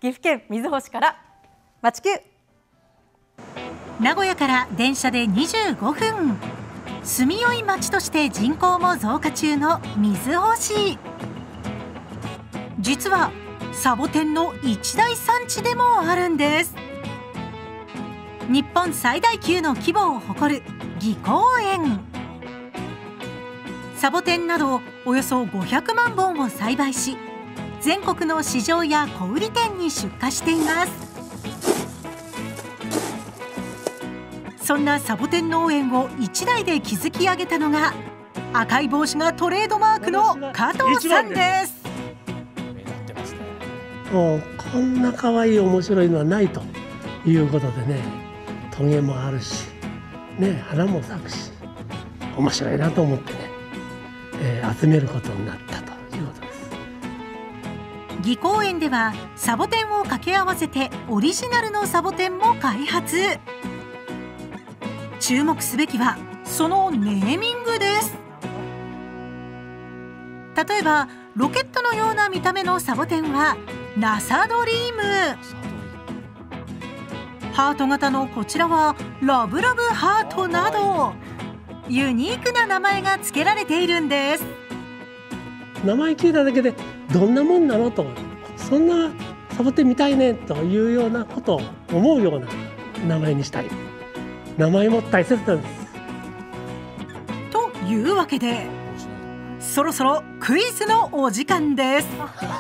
岐阜県瑞穂市からまちきゅう。 名古屋から電車で25分、住みよい町として人口も増加中の瑞穂市。実はサボテンの一大産地でもあるんです。日本最大級の規模を誇る技工園。サボテンなどおよそ500万本を栽培し、全国の市場や小売店に出荷しています。そんなサボテン農園を一代で築き上げたのが、赤い帽子がトレードマークの加藤さんです。 もうこんな可愛い面白いのはないということでね、トゲもあるし、ね、花も咲くし、面白いなと思ってね、集めることになったということです。 技工園ではサボテンを掛け合わせてオリジナルのサボテンも開発。注目すべきはそのネーミングです。例えばロケットのような見た目のサボテンはナサドリーム、ハート型のこちらはラブラブハートなど、ユニークな名前が付けられているんです。 名前聞いただけでどんなもんなのと、そんなサボテン見たいねというようなことを思うような名前にしたい。名前も大切なんです。 というわけでそろそろクイズのお時間です。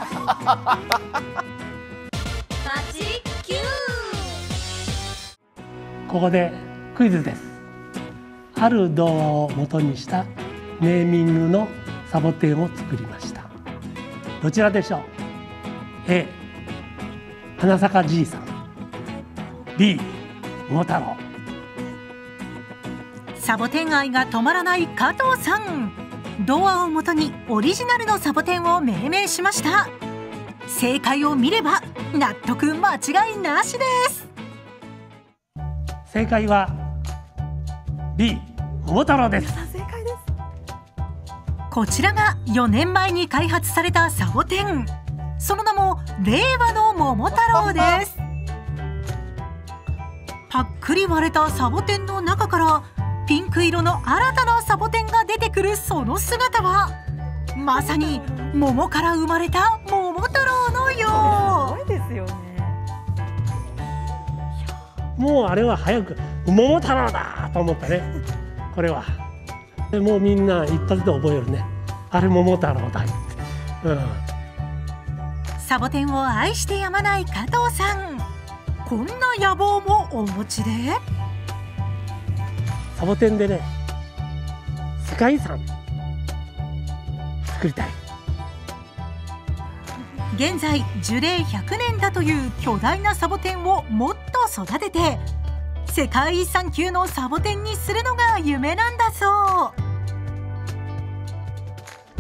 ここでクイズです。ある童話を元にしたネーミングのサボテンを作りました。どちらでしょう。 A 花咲じいさん、 B 桃太郎。 サボテン愛が止まらない加藤さん、童話をもとにオリジナルのサボテンを命名しました。正解を見れば納得間違いなしです。 正解は B 桃太郎です。 正解です。 こちらが4年前に開発されたサボテン、その名も令和の桃太郎です。パックリ割れたサボテンの中からピンク色の新たなサボテンが出てくるその姿は、まさに桃から生まれた桃太郎のよすごいですよね。 もうあれは早く桃太郎だと思ったね。これはでもうみんな一発で覚えるね。あれ桃太郎だって、 サボテンを愛してやまない加藤さん、こんな野望もお持ちで。 サボテンでね、世界遺産作りたい。 現在樹齢100年だという巨大なサボテンをもっと育てて、世界遺産級のサボテンにするのが夢なんだそう。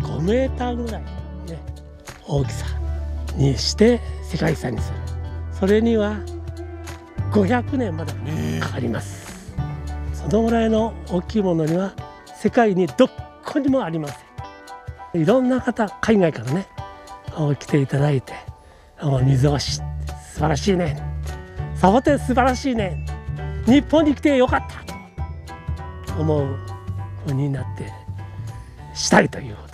5メーターぐらい、ね、大きさにして世界遺産にする。それには500年までかかります。そのぐらいの大きいものには世界にどこにもありません。いろんな方、海外からね来ていただいて、水橋素晴らしいね、サボテン素晴らしいね、日本に来てよかったと思う風になってしたいということ。